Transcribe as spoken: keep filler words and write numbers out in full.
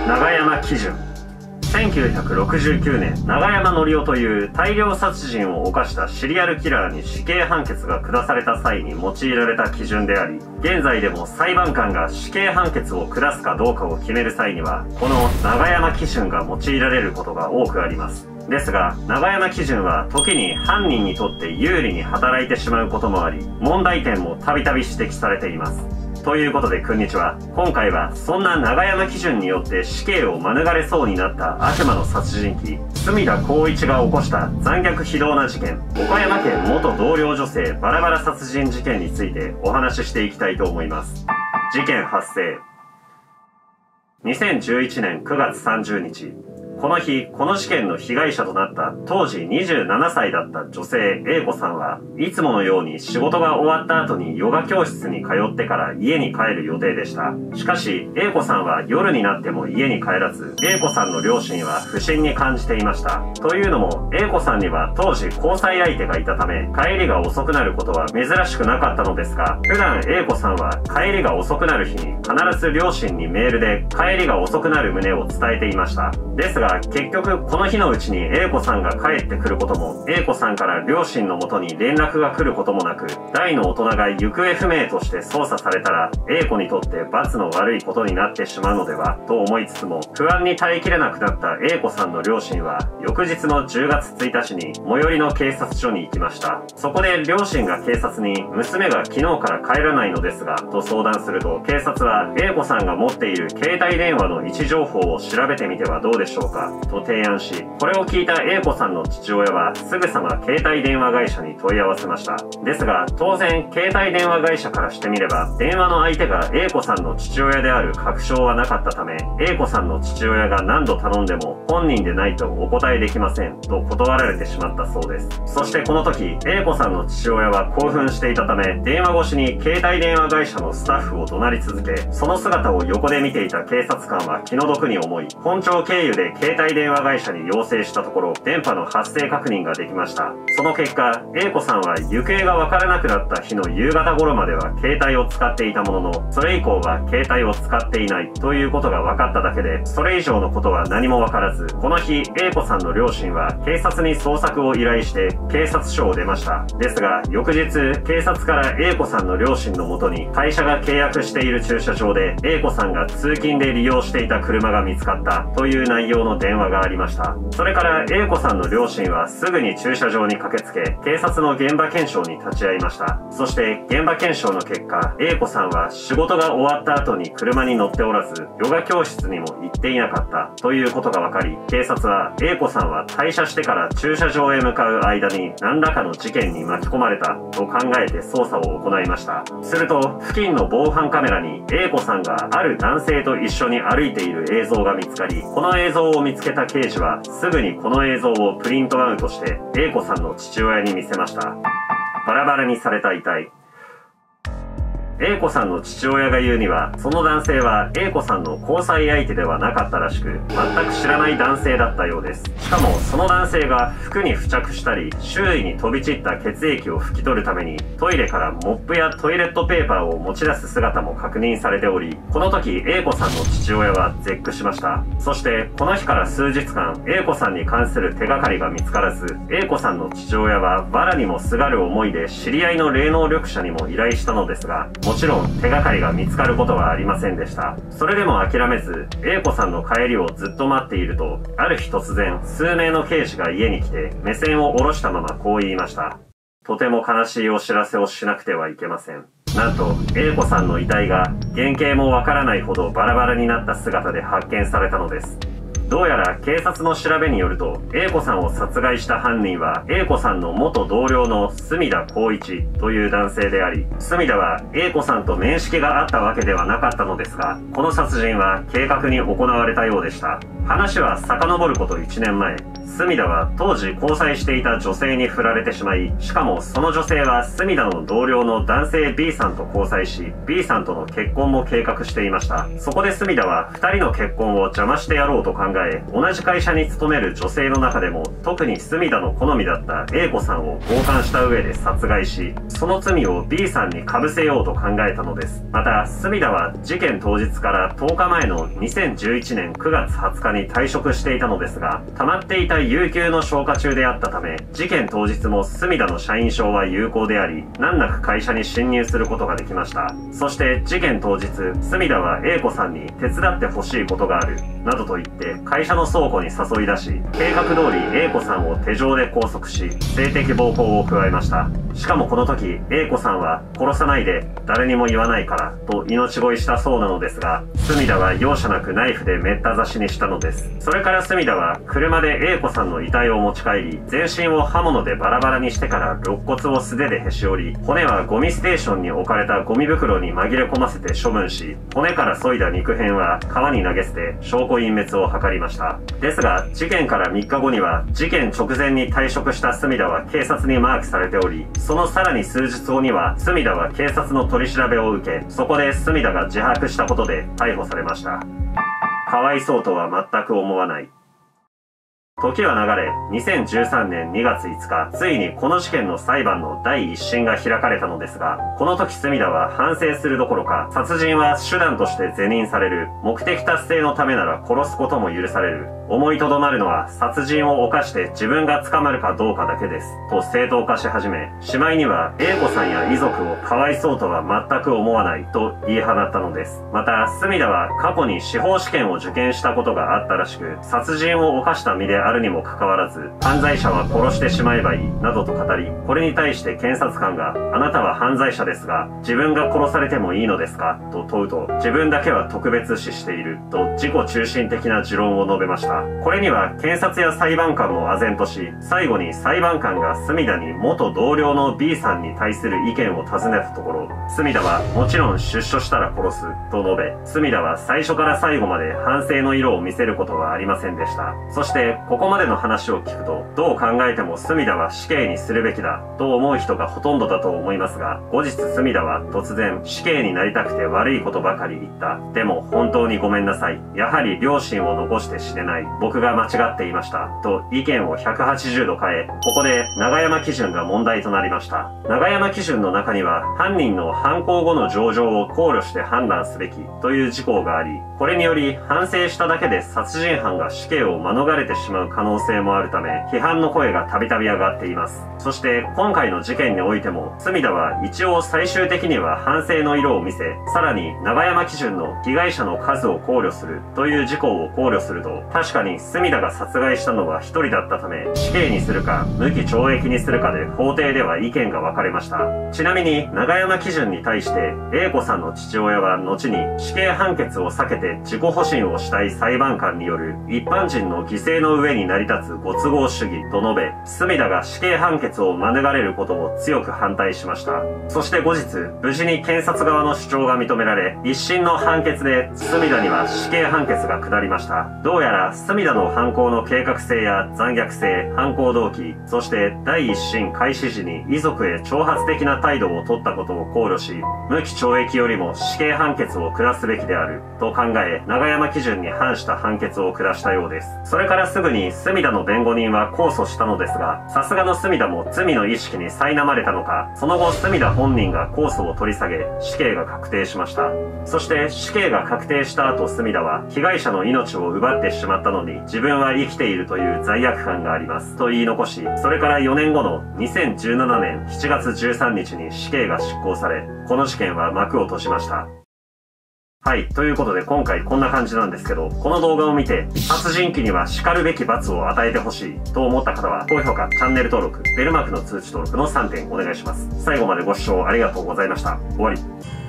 永山喜順。せんきゅうひゃくろくじゅうきゅうねん、永山則夫という大量殺人を犯したシリアルキラーに死刑判決が下された際に用いられた基準であり、現在でも裁判官が死刑判決を下すかどうかを決める際には、この永山基準が用いられることが多くあります。ですが、永山基準は時に犯人にとって有利に働いてしまうこともあり、問題点もたびたび指摘されています。ということで、こんにちは。今回は、そんな永山基準によって死刑を免れそうになった悪魔の殺人鬼、隅田光一が起こした残虐非道な事件、岡山県元同僚女性バラバラ殺人事件についてお話ししていきたいと思います。事件発生。にせんじゅういちねんくがつさんじゅうにち。この日、この事件の被害者となった当時にじゅうななさいだった女性 A 子さんはいつものように仕事が終わった後にヨガ教室に通ってから家に帰る予定でした。しかし A 子さんは夜になっても家に帰らず A 子さんの両親は不審に感じていました。というのも A 子さんには当時交際相手がいたため帰りが遅くなることは珍しくなかったのですが、普段 A 子さんは帰りが遅くなる日に必ず両親にメールで帰りが遅くなる旨を伝えていました。ですが結局この日のうちに A 子さんが帰ってくることも A 子さんから両親の元に連絡が来ることもなく、大の大人が行方不明として捜査されたら A 子にとって罰の悪いことになってしまうのではと思いつつも、不安に耐えきれなくなった A 子さんの両親は翌日のじゅうがつついたちに最寄りの警察署に行きました。そこで両親が警察に娘が昨日から帰らないのですがと相談すると、警察は A 子さんが持っている携帯電話の位置情報を調べてみてはどうでしょうかと提案し、これを聞いた A 子さんの父親はすぐさま携帯電話会社に問い合わせました。ですが当然携帯電話会社からしてみれば電話の相手が A 子さんの父親である確証はなかったため、 A 子さんの父親が何度頼んでも本人でないとお答えできませんと断られてしまったそうです。そしてこの時 A 子さんの父親は興奮していたため電話越しに携帯電話会社のスタッフを怒鳴り続け、その姿を横で見ていた警察官は気の毒に思い、本庁経由で携帯電話会社に要請したところ電波の発生確認ができました。その結果 A 子さんは行方がわからなくなった日の夕方頃までは携帯を使っていたものの、それ以降は携帯を使っていないということが分かっただけで、それ以上のことは何も分からず、この日 A 子さんの両親は警察に捜索を依頼して警察署を出ました。ですが翌日警察から A 子さんの両親のもとに会社が契約している駐車場で A 子さんが通勤で利用していた車が見つかったという内容の電話がありました。それから A 子さんの両親はすぐに駐車場に駆けつけ警察の現場検証に立ち会いました。そして現場検証の結果 A 子さんは仕事が終わった後に車に乗っておらずヨガ教室にも行っていなかったということが分かり、警察は A 子さんは退社してから駐車場へ向かう間に何らかの事件に巻き込まれたと考えて捜査を行いました。すると付近の防犯カメラに A 子さんがある男性と一緒に歩いている映像が見つかり、この映像を見つけた刑事はすぐにこの映像をプリントアウトして A 子さんの父親に見せました。バラバラにされた遺体。A 子さんの父親が言うには、その男性は A 子さんの交際相手ではなかったらしく、全く知らない男性だったようです。しかもその男性が服に付着したり周囲に飛び散った血液を拭き取るためにトイレからモップやトイレットペーパーを持ち出す姿も確認されており、この時 A 子さんの父親は絶句しました。そしてこの日から数日間 A 子さんに関する手がかりが見つからず、 A 子さんの父親は藁にもすがる思いで知り合いの霊能力者にも依頼したのですが、もちろん手がかりが見つかることはありませんでした。それでも諦めず A 子さんの帰りをずっと待っていると、ある日突然数名の刑事が家に来て目線を下ろしたままこう言いました。とても悲しいお知らせをしなくてはいけません。なんと A 子さんの遺体が原型もわからないほどバラバラになった姿で発見されたのです。どうやら警察の調べによると A 子さんを殺害した犯人は A 子さんの元同僚の隅田光一という男性であり、隅田は A 子さんと面識があったわけではなかったのですが、この殺人は計画に行われたようでした。話は遡ることいちねんまえ、 隅田は当時交際していた女性に振られてしまい、しかもその女性は隅田の同僚の男性 B さんと交際し、B さんとの結婚も計画していました。そこで隅田はふたりの結婚を邪魔してやろうと考え、同じ会社に勤める女性の中でも特に隅田の好みだった A 子さんを強姦した上で殺害し、その罪を B さんに被せようと考えたのです。また隅田は事件当日からとおかまえのにせんじゅういちねんくがつはつかに退職していたのですが、溜まっていた有給の消化中であったため、事件当日も隅田の社員証は有効であり、難なく会社に侵入することができました。そして事件当日、隅田は A 子さんに手伝ってほしいことがあるなどと言って会社の倉庫に誘い出し、計画通り A 子さんを手錠で拘束し、性的暴行を加えました。しかもこの時 A 子さんは殺さないで、誰にも言わないからと命乞いしたそうなのですが、隅田は容赦なくナイフでめった刺しにしたのです。それから隅田は車で A 子さんの遺体を持ち帰り、全身を刃物でバラバラにしてから肋骨を素手でへし折り、骨はゴミステーションに置かれたゴミ袋に紛れ込ませて処分し、骨から削いだ肉片は川に投げ捨て証拠隠滅を図りました。ですが事件からみっかごには事件直前に退職した隅田は警察にマークされており、そのさらに数日後には隅田は警察の取り調べを受け、そこで隅田が自白したことで逮捕されました。かわいそうとは全く思わない。時は流れ、にせんじゅうさんねんにがついつか、ついにこの事件の裁判のだいいっ審が開かれたのですが、この時隅田は反省するどころか、殺人は手段として是認される、目的達成のためなら殺すことも許される、思いとどまるのは殺人を犯して自分が捕まるかどうかだけです、と正当化し始め、しまいには A 子さんや遺族をかわいそうとは全く思わないと言い放ったのです。また、隅田は過去に司法試験を受験したことがあったらしく、殺人を犯した身であるにもかかわらず、犯罪者は殺してしまえばいい、などと語り、これに対して検察官が、あなたは犯罪者ですが、自分が殺されてもいいのですかと問うと、自分だけは特別視している、と自己中心的な持論を述べました。これには検察や裁判官も唖然とし、最後に裁判官が隅田に元同僚の B さんに対する意見を尋ねたところ、隅田はもちろん出所したら殺すと述べ、隅田は最初から最後まで反省の色を見せることはありませんでした。そしてここまでの話を聞くと、どう考えても隅田は死刑にするべきだと思う人がほとんどだと思いますが、後日隅田は突然死刑になりたくて悪いことばかり言った。でも本当にごめんなさい。やはり良心を残して死ねない。僕が間違っていました。と意見をひゃくはちじゅうど変え、ここで永山基準が問題となりました。永山基準の中には、犯人の犯行後の情状を考慮して判断すべきという事項があり、これにより反省しただけで殺人犯が死刑を免れてしまう可能性もあるため、批判の声がたびたび上がっています。そして今回の事件においても、隅田は一応最終的には反省の色を見せ、さらに永山基準の被害者の数を考慮するという事項を考慮すると、確かに隅田が殺害したのは一人だったため、死刑にするか無期懲役にするかで法廷では意見が分かれました。ちなみに永山基準に対して A 子さんの父親は後に死刑判決を避けて自己保身をしたい裁判官による一般人の犠牲の上に成り立つご都合主義と述べ、隅田が死刑判決を免れることを強く反対しました。そして後日、無事に検察側の主張が認められ、一審の判決で隅田には死刑判決が下りました。どうやら隅田の犯行の計画性や残虐性、犯行動機、そして第一審開始時に遺族へ挑発的な態度を取ったことを考慮し、無期懲役よりも死刑判決を下すべきであると考え、永山基準に反した判決を下したようです。それからすぐに隅田の弁護人は控訴したのですが、さすがの隅田も罪の意識に苛まれたのか、その後隅田本人が控訴を取り下げ、死刑が確定しました。そして死刑が確定した後、隅田は被害者の命を奪ってしまったのに自分は生きているという罪悪感がありますと言い残し、それからよねんごのにせんじゅうななねんしちがつじゅうさんにちに死刑が執行され、この事件は幕を閉じました。はい。ということで今回こんな感じなんですけど、この動画を見て、殺人鬼には叱るべき罰を与えてほしいと思った方は、高評価、チャンネル登録、ベルマークの通知登録のさんてんお願いします。最後までご視聴ありがとうございました。終わり。